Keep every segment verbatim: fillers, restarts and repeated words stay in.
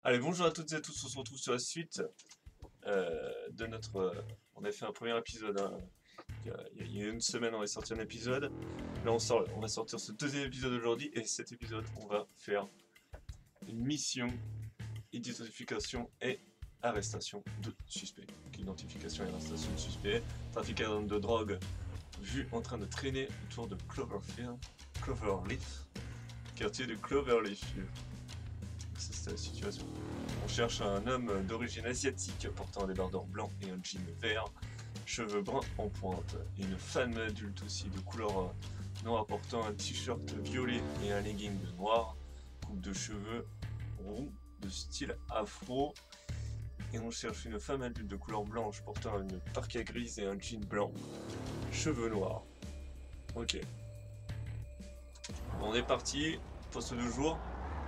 Allez, bonjour à toutes et à tous, on se retrouve sur la suite euh, de notre... Euh, on a fait un premier épisode, hein, il, y a, il y a une semaine on a sorti un épisode, là on, sort, on va sortir ce deuxième épisode aujourd'hui, et cet épisode on va faire une mission, identification et arrestation de suspects. Donc, identification et arrestation de suspects, trafiquant de drogue vu en train de traîner autour de Cloverfield, Cloverleaf, quartier de Cloverleaf. Ça, c'est la situation. On cherche un homme d'origine asiatique portant un débardeur blanc et un jean vert, cheveux bruns en pointe, et une femme adulte aussi de couleur noire portant un t-shirt violet et un legging noir, coupe de cheveux roux de style afro. Et on cherche une femme adulte de couleur blanche portant une parka grise et un jean blanc, cheveux noirs. Ok. On est parti, poste de jour.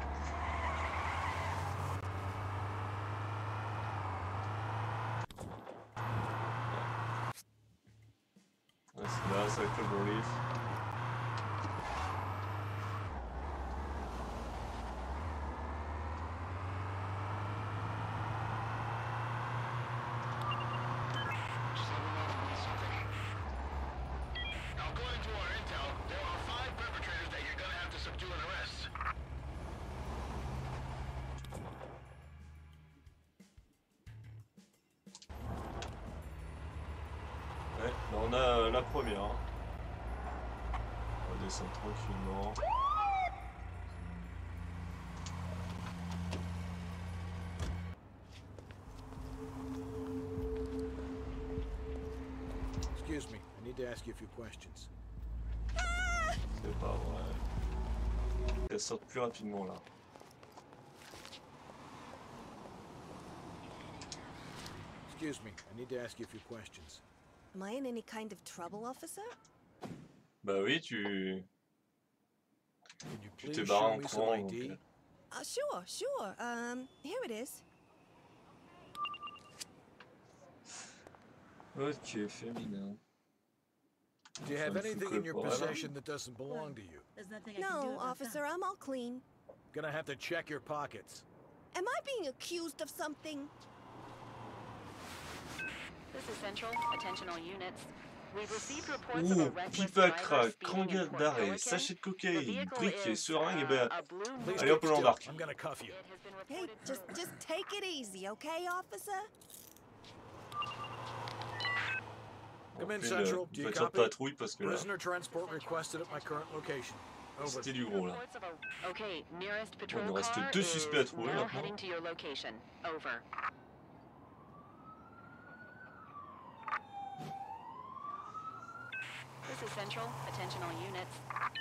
C'est là, ça va être le bon livre. Ouais, là on a la première. Hein. On va descendre tranquillement. Excuse me, I need to ask you a few questions. C'est pas vrai. Elle sort plus rapidement là. Excuse me, I need to ask you a few questions. Am I in any kind of trouble, officer? Bah oui, tu... Can you Tu please t'es barré show en me some courant. I Donc... D? Uh, sure, sure. Um, here it is. Ok, féminin. Do you have Ça me fout anything que in your pour elle. possession that doesn't belong to you? There's nothing I can do No, about officer, I'm all clean. Gonna have to check your pockets. Am I being accused of something? This is Central. Attention all units. We've received reports of Ouh, a reckless pipa driver crack, speeding in crangade Port d'arrêt, Pelican. sachet de The cocaïne, vehicle briquet, is, seringue, et uh, ben... a blue Please Allez hop, keep on still. l'embarque. I'm gonna cuff you. It has been Hey, reported just for- just take it easy, okay, officer? Come On in, fait Central. une Do you voiture de copy? patrouille parce que là, Prisoner transport requested at my current location. Over. c'était du gros là. reports of a- Okay, nearest patrol il nous reste car deux is suspects à trouver now maintenant. heading to your location. Over. This is Central. Attention all units.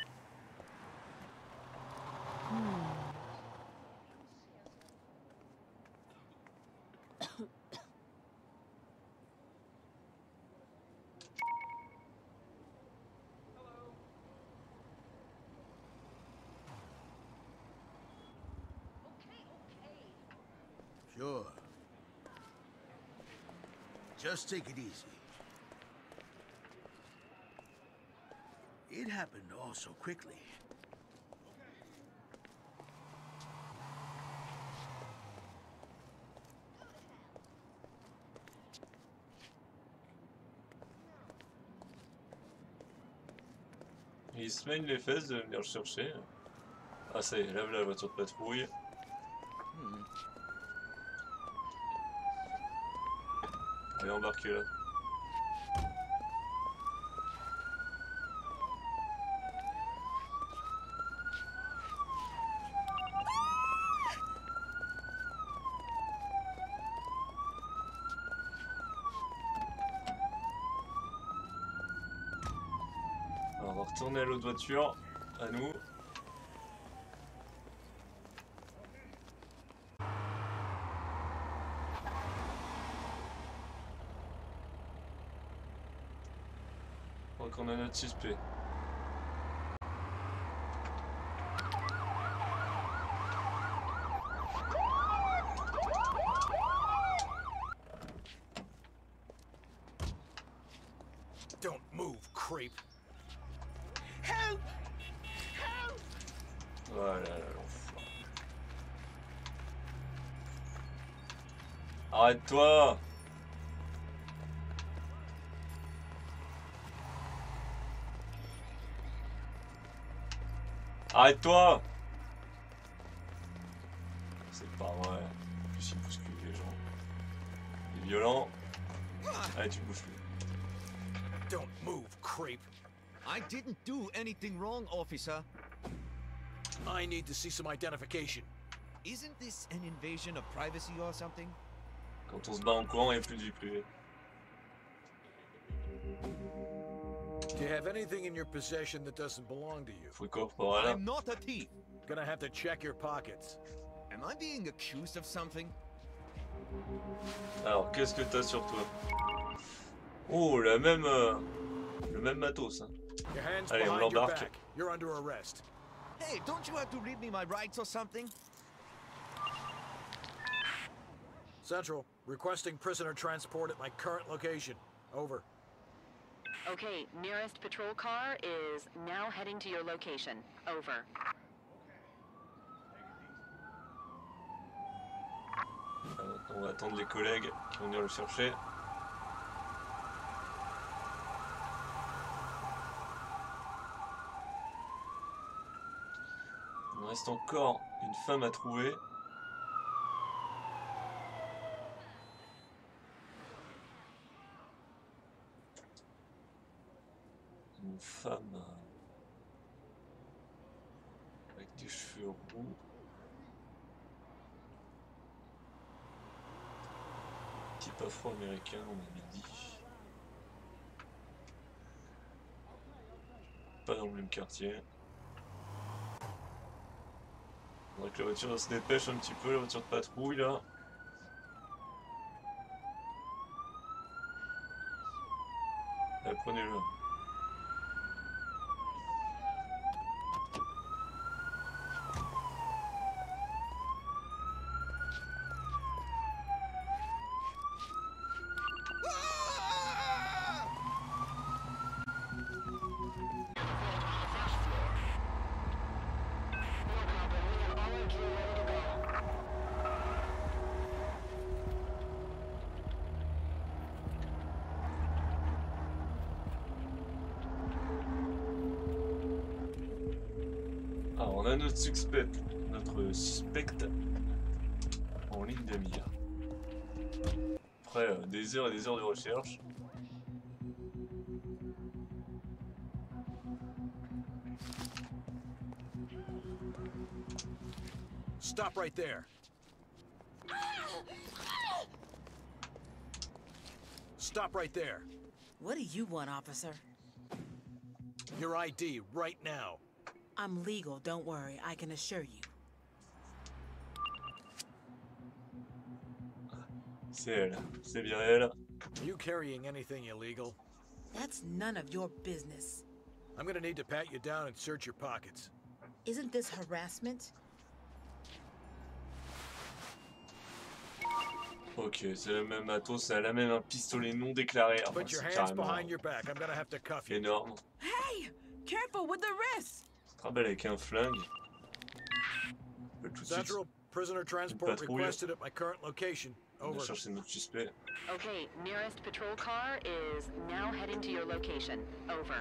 Sure. Just take it easy. It happened all so quickly. Il se mène les fesses de venir le chercher. Ah ça y est, là voilà la voiture de patrouille. Allez, embarquez là. Alors, on va retourner à l'autre voiture, à nous. crois qu'on a notre suspect. Don't move, creep. Help! Help! Voilà, l'enfoiré. Arrête-toi! Arrête-toi! C'est pas vrai. En plus, il bouscule les gens. Il est violent. Allez, tu bouges plus. Don't move, creep. I didn't do anything wrong, officer. I need to see some identification. Isn't this an invasion of privacy or something? Quand on se bat en courant, il n'y a plus de vie privée. Do you have anything in your possession that doesn't belong to you? Fouille corporel. I'm not a thief. Gonna have to check your pockets. Am I being accused of something? Alors, qu'est-ce que t'as sur toi? Oh, la même, euh, le même matos. Hein. Your hands Allez, on behind your l'embarque. back. You're under arrest. Hey, don't you have to read me my rights or something? Central, requesting prisoner transport at my current location. Over. Okay, nearest patrol car is now heading to your location. Over. Euh, on va attendre les collègues qui vont venir le chercher. Il me reste encore une femme à trouver. Une femme euh, avec des cheveux roux. Type afro-américain, on avait dit. Pas dans le même quartier. Faudrait que la voiture se dépêche un petit peu, la voiture de patrouille là. Allez, prenez-le. Alors, on a notre suspect, notre suspect en ligne de mire. Après euh, des heures et des heures de recherche. Stop right there. Stop right there. What do you want, officer? Your I D right now. I'm legal, don't worry, I can assure you. C'est elle, c'est bien elle. Are you carrying anything illegal? That's none of your business. I'm gonna need to pat you down and search your pockets. Isn't this harassment? Ok, c'est le même matos, elle a même un pistolet non déclaré. Enfin, Put your c'est hands carrément behind your back. I'm gonna have to cuff you. énorme. Hey! Careful with the wrist! Tu te rappelles avec un flingue. On peut tout de suite Central, prisoner transport patrouille. requested at my current location. on va Over. chercher notre suspect. Okay, nearest patrol car is now heading to your location. Over.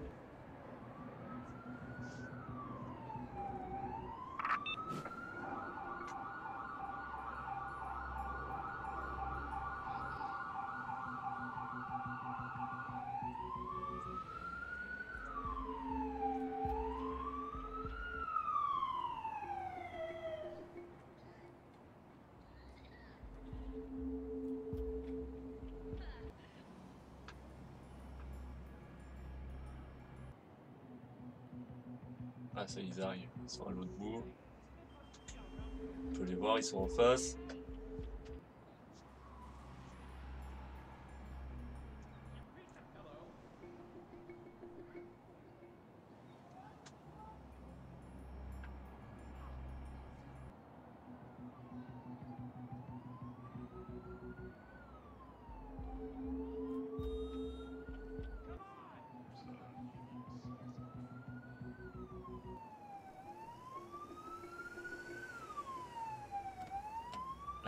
Ah ça ils arrivent, ils sont à l'autre bout. On peut les voir, ils sont en face.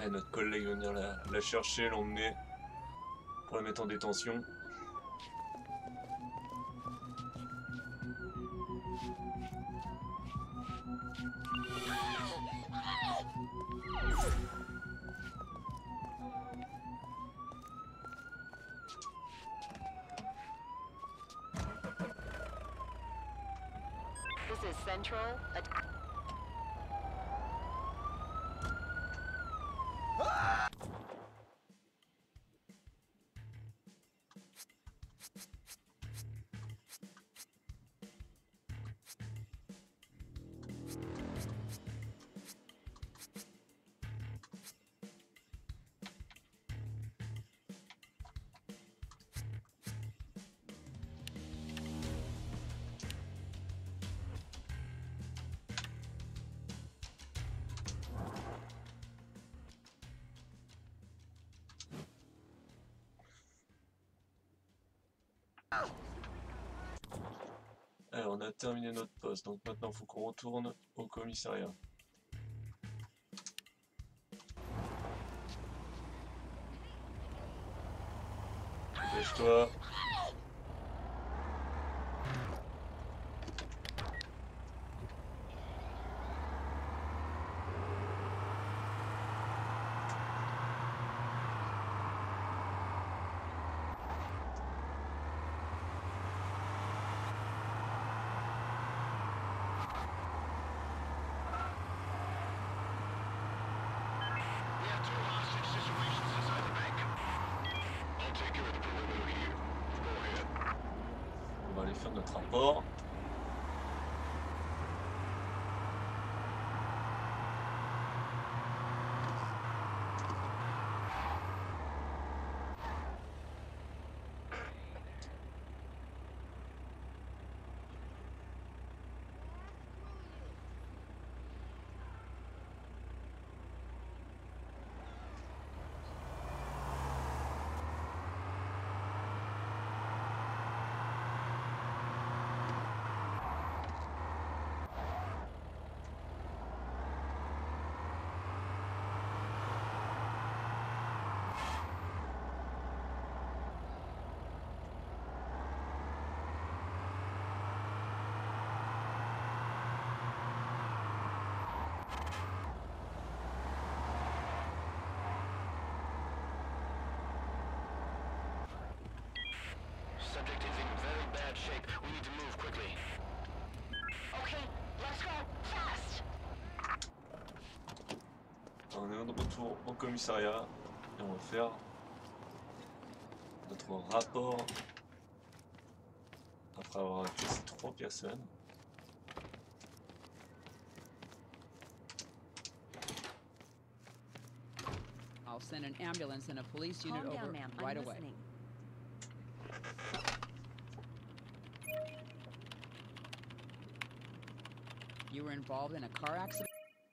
Et notre collègue va venir la, la chercher, l'emmener pour la mettre en détention. This is Central. At Alors, on a terminé notre poste, donc maintenant il faut qu'on retourne au commissariat. Dépêche-toi. On va aller faire notre rapport. Subject is in very bad shape. We need to move quickly. Okay, let's go fast. On est de retour au commissariat et on va faire notre rapport après avoir tué ces trois personnes. I'll send an ambulance and a police unit Calm over down, ma'am. right I'm away. listening. You were involved in a car accident?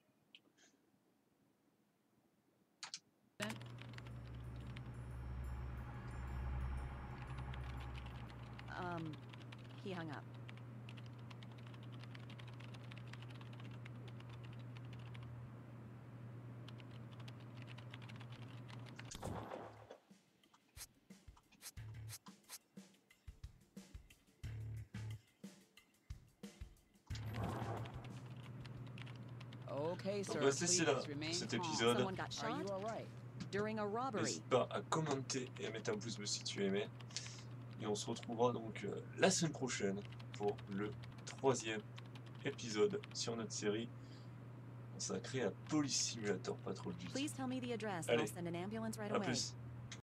Um, he hung up. Okay, sir. On va se laisser là Please remain pour cet calm. épisode. Someone got Are shot you all right? during a robbery. N'hésite pas à commenter et à mettre un pouce bleu si tu aimais. Et on se retrouvera donc euh, la semaine prochaine pour le troisième épisode sur notre série consacrée à Police Simulator Patrol Duty. Please tell me the address and Allez. I'll send an ambulance right À away. plus.